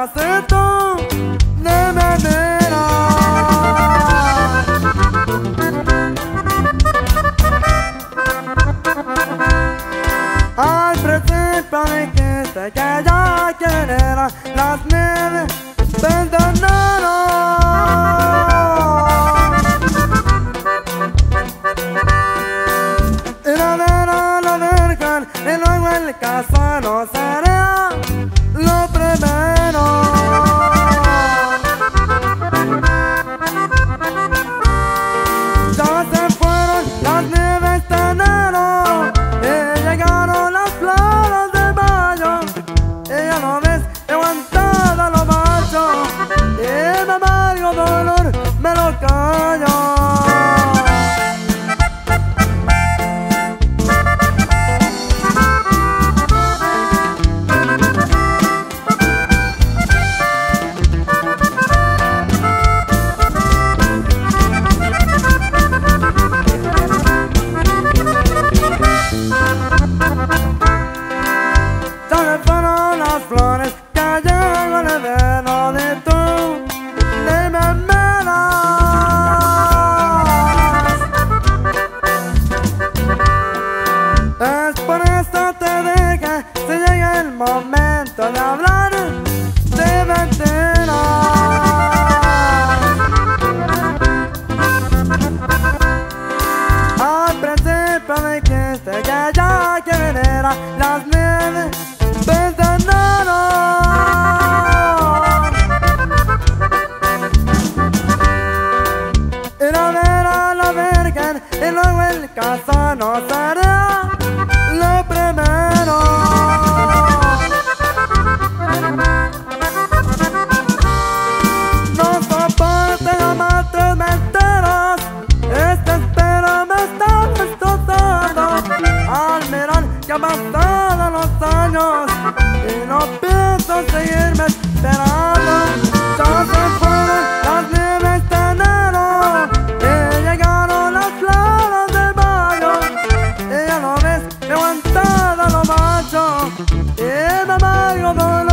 pedacito de madera. Al principio dijiste que ya querías las nieves perdonaron. Y la Virgen y luego el caso no sería lo primero. Ya se fueron las nieves de enero y llegaron las flores de mayo. Y ya no ves, he aguantado lo macho y mi amargo dolor me lo callo. Fueron las flores que llegó el invierno de tú, de mi almenas. Es por esto te dije, si llega el momento de hablar de mentiras. Al principio dijiste que ya querías las nieves perdonaron. Ir a ver a la Virgen y luego el caso no será lo primero. No soporte jamás tus mentiras, este espero me está destrozando. Al mirar que han pasado los años y no pienso seguirme esperando. Ya se fueron las nieves de enero y llegaron las flores de mayo. Y ya no ves, he aguantado lo macho y me amargo dolor.